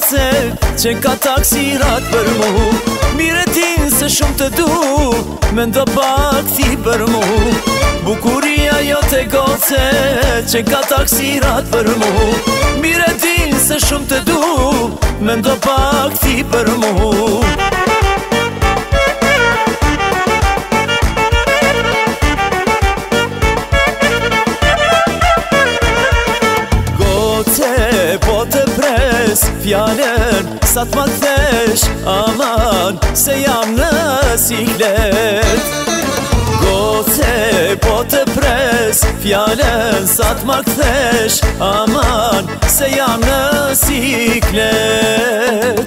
goce që ka taksirat për mu. Mire tin se shumë të du, me ndo pak ti për mu. Bukuria jote goce që ka taksirat për mu. Mire tin se shumë të du, me ndo pak ti për mu. Po të pres fjallën sa t'ma kthesh, aman se jam në siklet. Goce po të pres fjallën sa t'ma kthesh, aman se jam në siklet.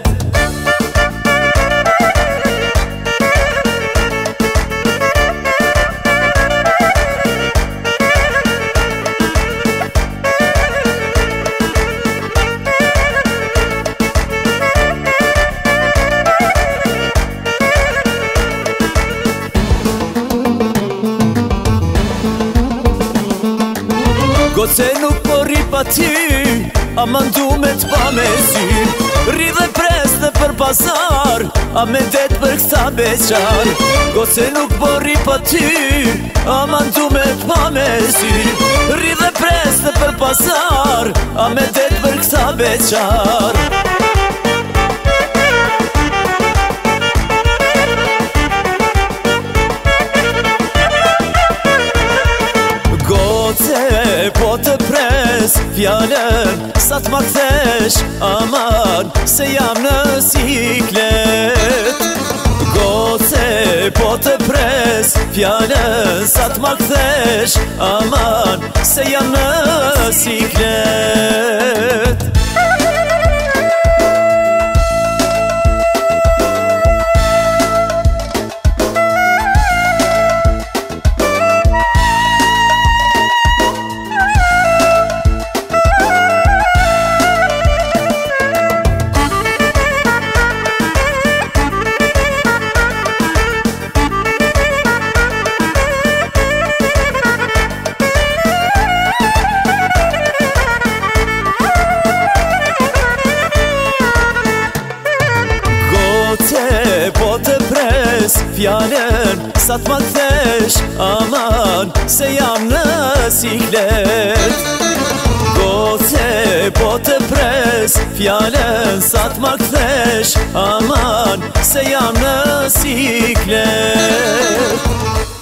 Goce nuk po ri pa ty, a mandu me t'pa me sy. Ri dhe pres në për pazar, a me det për këta beqar. Goce nuk po ri pa ty, a mandu me t'pa me sy. Ri dhe pres në për pazar, a me det për këta beqar. Po të pres fjallën sa t'ma kthesh, aman se jam në siklet. Goce po të pres fjallën sa t'ma kthesh, aman se jam në siklet. Po të pres fjallën sa t'ma kthesh, aman se jam në siklet. Goce po të pres fjallën sa t'ma kthesh, aman se jam në siklet.